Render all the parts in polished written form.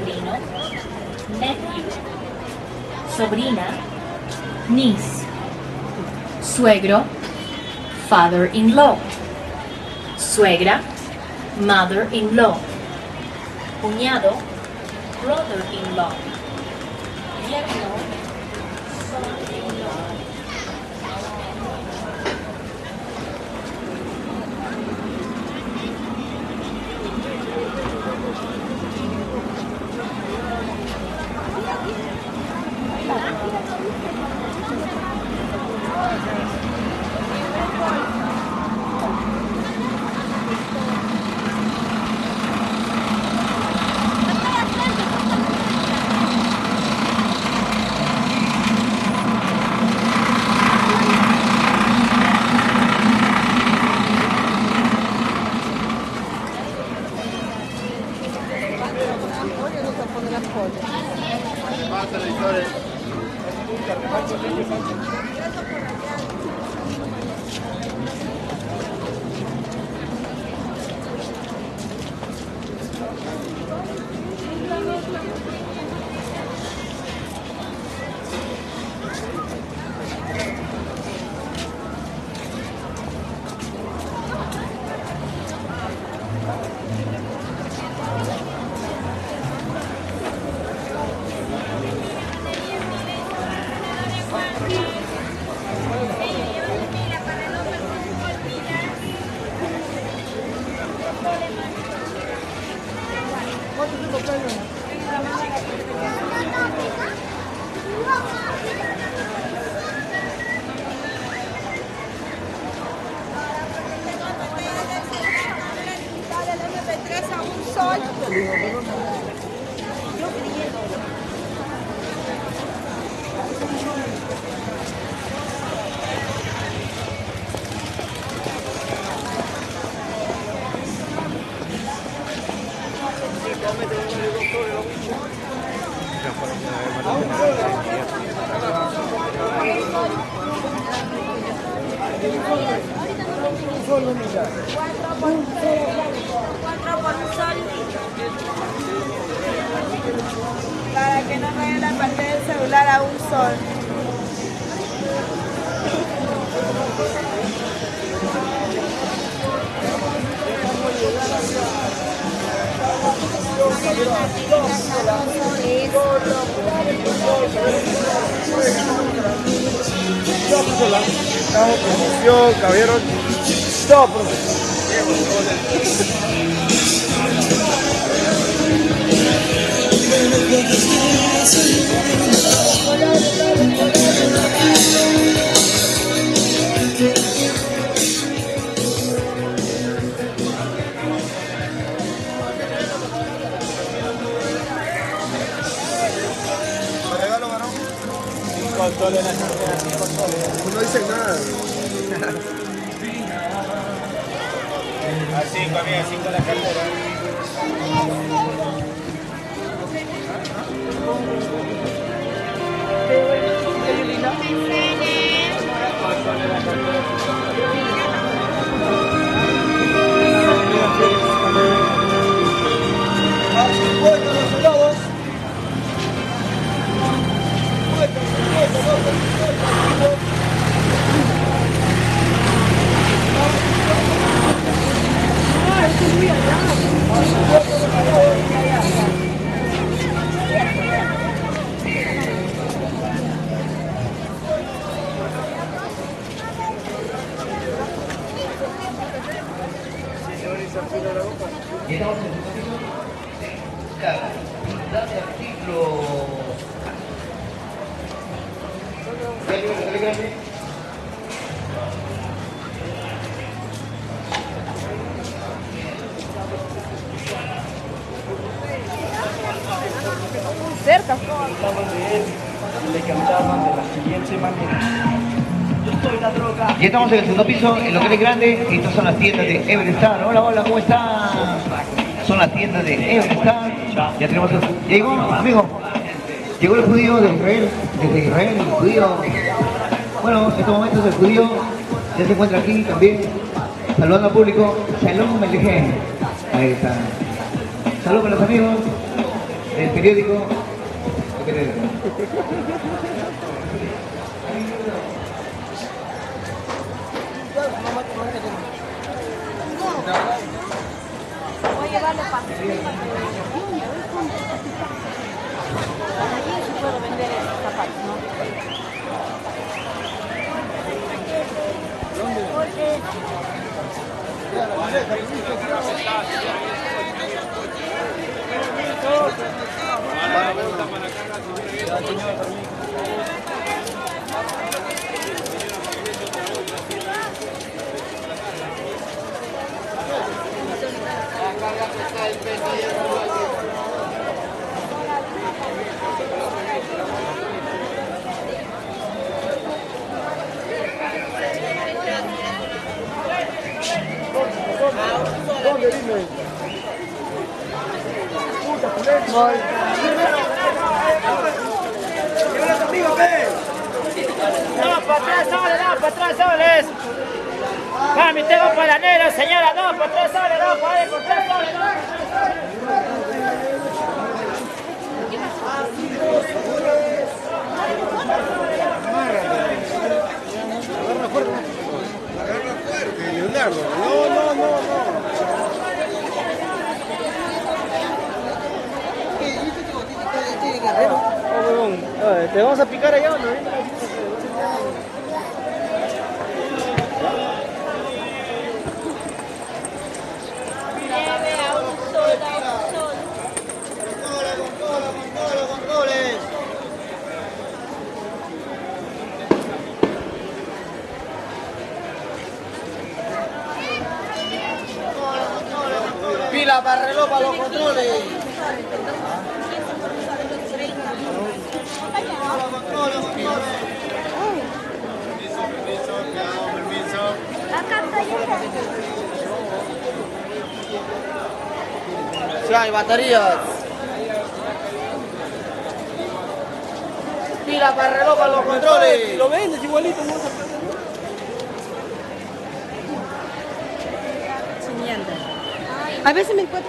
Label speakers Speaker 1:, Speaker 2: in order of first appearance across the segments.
Speaker 1: sobrino, nephew, sobrina, niece, suegro, father-in-law, suegra, mother-in-law, cuñado, brother-in-law, yerno, son-in-law.
Speaker 2: Para que no vaya la pantalla del celular a un sol.
Speaker 3: Estamos promoción, caballero. Stop, no dicen nada.
Speaker 4: A 5, amiga, 5 la cartera.
Speaker 2: Cerca.
Speaker 3: Le cantaban de la siguiente manera. Yo soy la droga.
Speaker 5: Ya estamos en el segundo piso, en locales grandes, y estas son las tiendas de Everstar. Hola, hola, ¿cómo están? Son las tiendas de Everstar. Ya tenemos el... Llegó, amigo. Llegó el judío de Israel, desde Israel, el judío. Bueno, en estos momentos el judío ya se encuentra aquí también, saludando al público. Shalom Melechem. Ahí está. Saludos con los amigos. El periódico.
Speaker 2: Voy a llevarle pastel para que puedo vender estos zapatos, ¿no?
Speaker 6: No, para atrás soles, no, para atrás soles. Mami, tengo palanero, señora, no, para atrás soles, no, para ahí, por 3 soles, no.
Speaker 4: Agarra fuerte, Leonardo. No. ¿Te vamos a picar allá o no?
Speaker 3: Pila para reloj para los controles.
Speaker 4: Permiso.
Speaker 2: Acá estoy.
Speaker 3: Sí, hay baterías. Pila para reloj para los controles.
Speaker 4: Lo vendes igualito, ¿no?
Speaker 2: A veces me encuentro.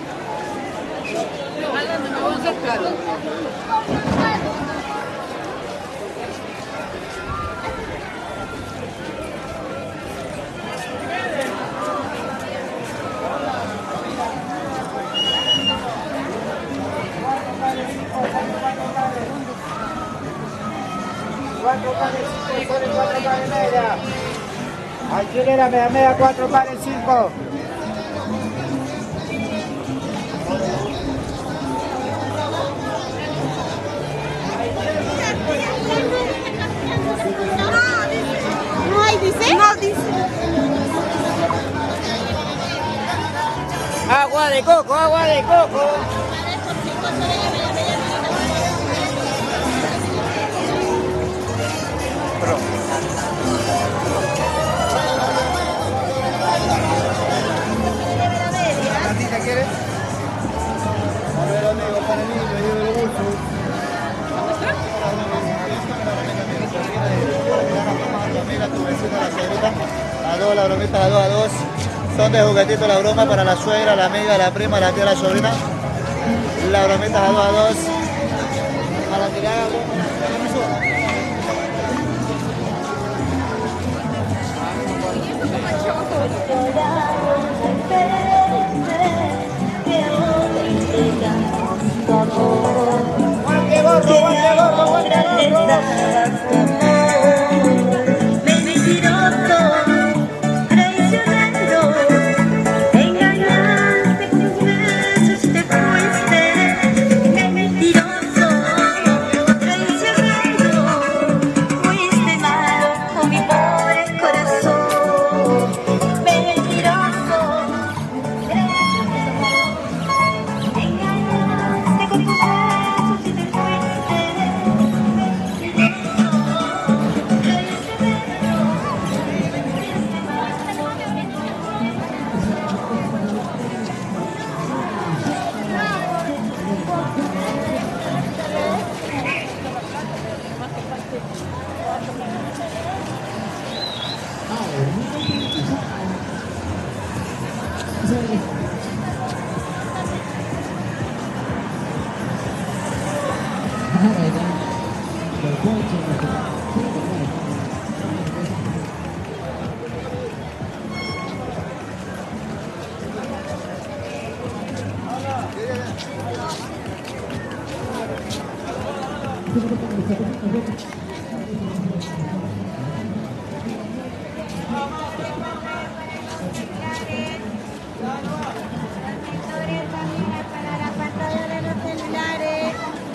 Speaker 3: Cuatro pares 5, son 4 pares media. Alquilera media, 4 pares 5.
Speaker 2: No hay, dice. No dice.
Speaker 6: Agua de coco, agua de coco.
Speaker 3: ¿Gatita quieres? A ver, amigo, para mí, me llevo el bolso. Amiga, tu vecina, la señorita. A 2, la bromita, a 2, a 2. Son de juguetito la broma para la suegra, la amiga, la prima, la tía, la sobrina. La bromita a 2, a 2. Para que le haga broma.
Speaker 7: Fuiste malo con mi pobre corazón.
Speaker 2: Para la pantalla de los celulares.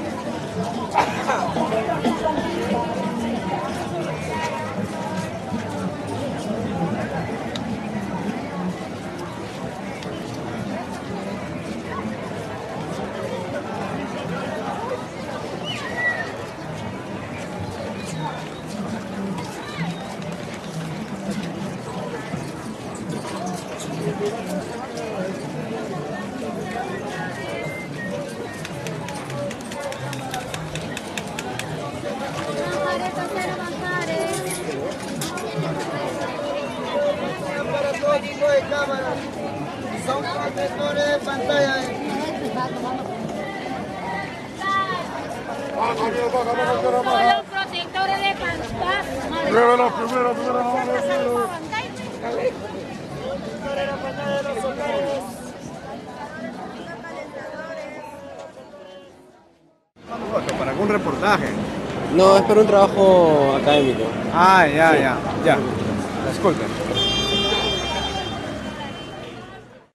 Speaker 3: Para todo tipo de cámaras. Son protectores de pantalla.
Speaker 2: Los protectores de
Speaker 7: ¿Para algún reportaje?
Speaker 8: No, es para un trabajo académico.
Speaker 7: Ah, ya. Disculpen.